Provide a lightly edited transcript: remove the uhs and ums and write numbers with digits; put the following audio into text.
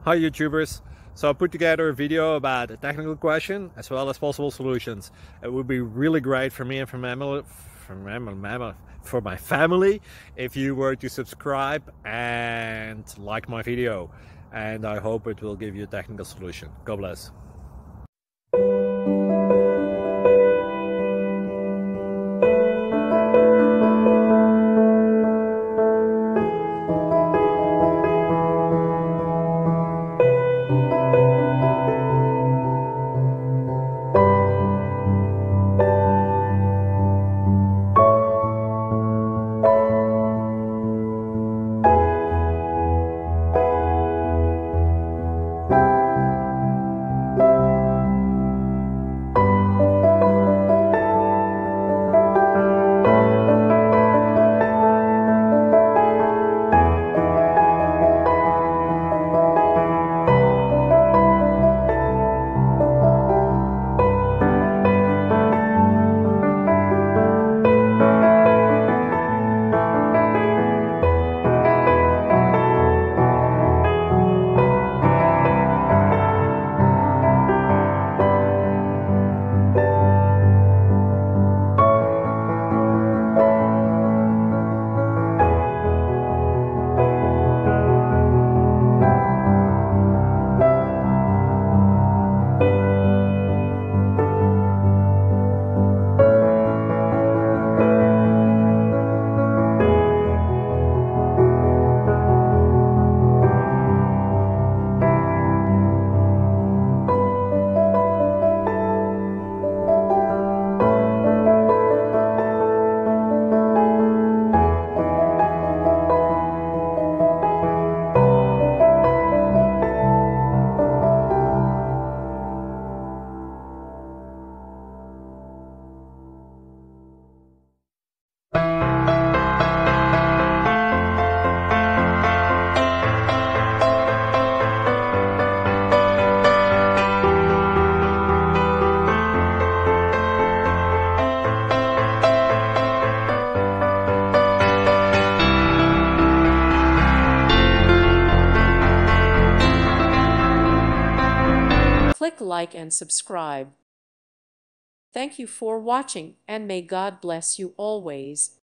Hi YouTubers! So I put together a video about a technical question as well as possible solutions. It would be really great for me and for my family if you were to subscribe and like my video, and I hope it will give you a technical solution. God bless. Click like and subscribe. Thank you for watching, and may God bless you always.